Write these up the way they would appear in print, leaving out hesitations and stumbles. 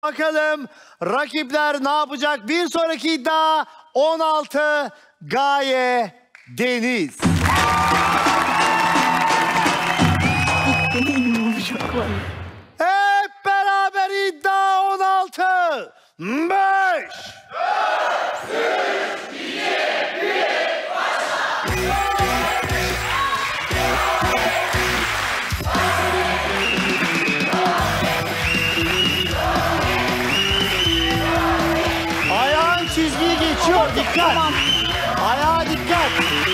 Bakalım rakipler ne yapacak? Bir sonraki iddia 16 Gaye Deniz. Hep beraber iddia 16. 5 4 3 2 1 Ayağın çizgiyi geçiyor. Dikkat. Tamam. Ayağa dikkat.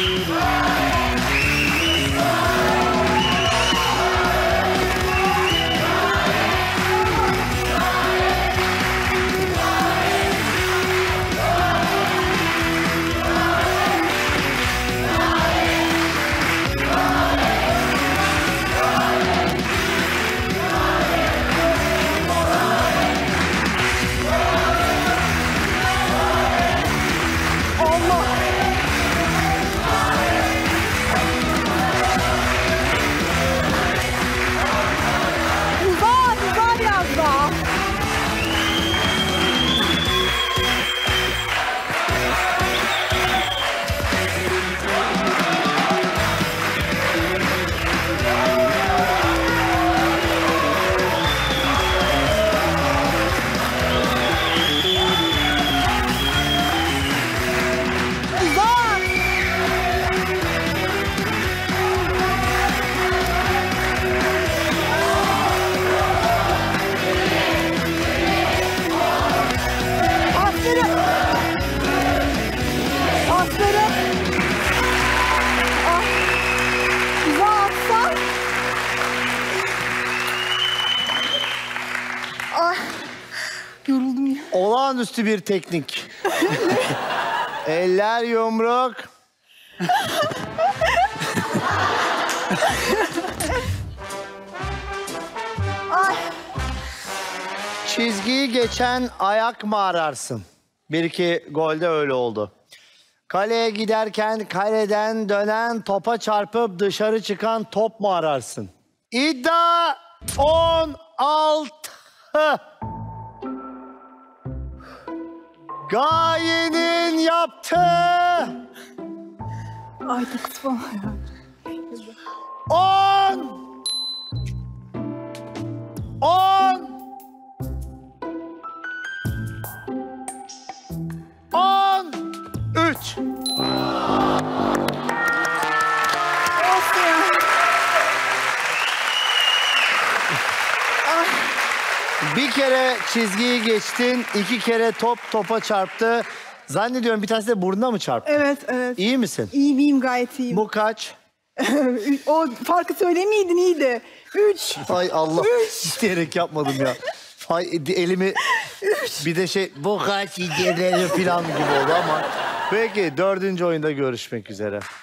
Yoruldum ya. Olağanüstü bir teknik. Eller yumruk. Çizgiyi geçen ayak mı ararsın? Bir iki golde öyle oldu. Kaleye giderken kaleden dönen topa çarpıp dışarı çıkan top mu ararsın? İddia 16. Gaye'nin yaptığı. Ay dokuz falan ya. 10 10 13 Bir kere çizgiyi geçtin, 2 kere top topa çarptı. Zannediyorum bir tanesi de burnuna mı çarptı? Evet, evet. İyi misin? İyiyim, gayet iyiyim. Bu kaç? O farkı söylemeydin, iyiydi. 3. Ay Allah, isteyerek yapmadım ya. Ay elimi bir de bu kaç falan gibi oldu ama. Peki 4. oyunda görüşmek üzere.